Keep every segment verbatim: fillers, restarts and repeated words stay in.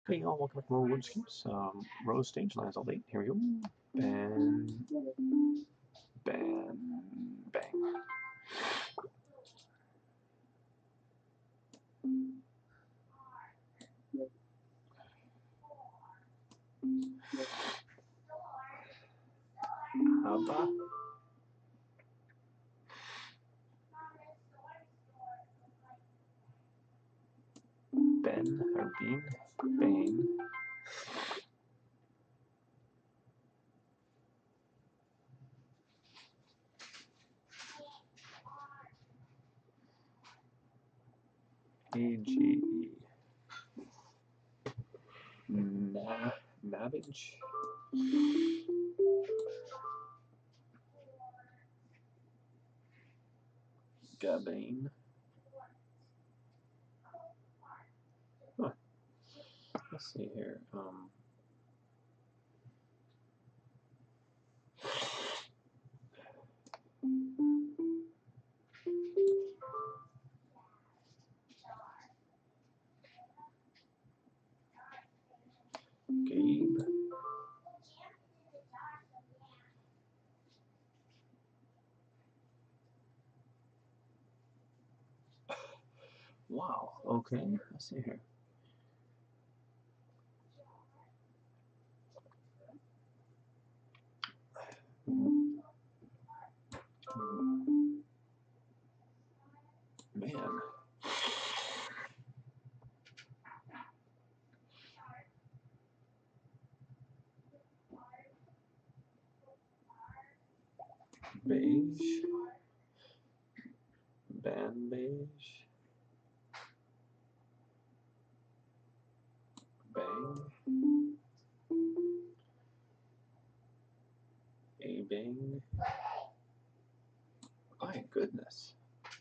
Hey y'all, welcome back to more Wordscapes. Um, Rose stage lines all eight. Here we go. Ban, ban, bang. Abba. Ben, or Bean, Bane. A G E. Na, Navage. Gabane. Huh. Let's see here. Um, Gabe. Wow. Okay. Let's see here. Man. Beige. Ban beige. Bang. A bang. My goodness.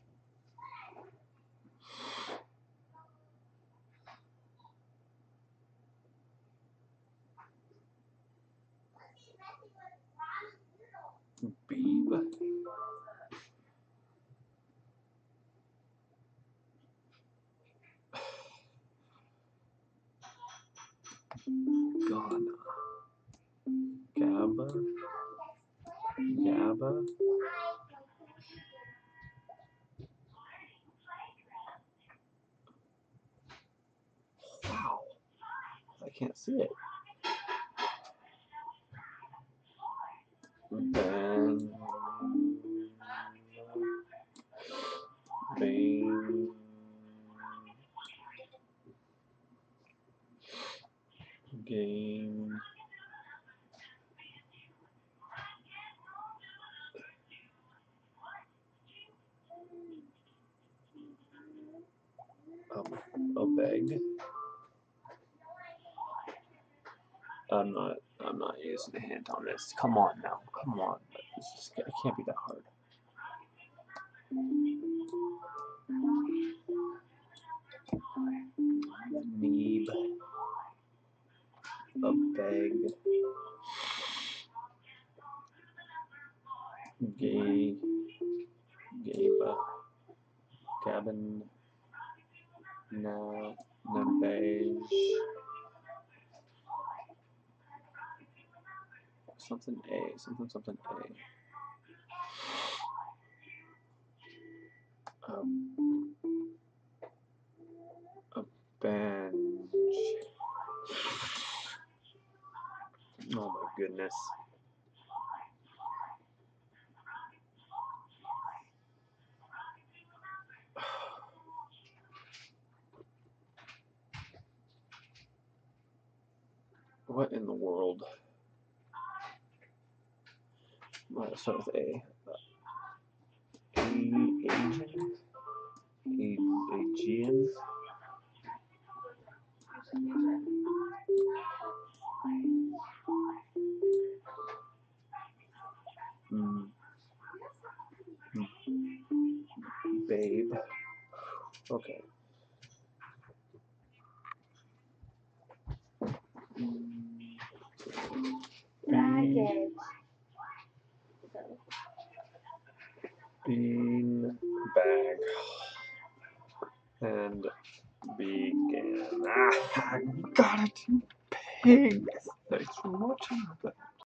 Beeb. Ghana. Gabba. Gabba. Wow. I can't see it. Ben. Bane. Game. Um, a beg. I'm not. I'm not using a hint on this. Come on now. Come on. This just, it can't be that hard. Neeb. A beg. Gay. Gaba. Cabin. Na. Nabage. Something A. Something something A. Um. A bench. Oh my goodness. What in the world? Let's start with A. A. Asian? A. Aegean? Mm. Babe. Okay. Baggage. Bean bag. And begin. Ah, got it, you pig! Thanks for watching.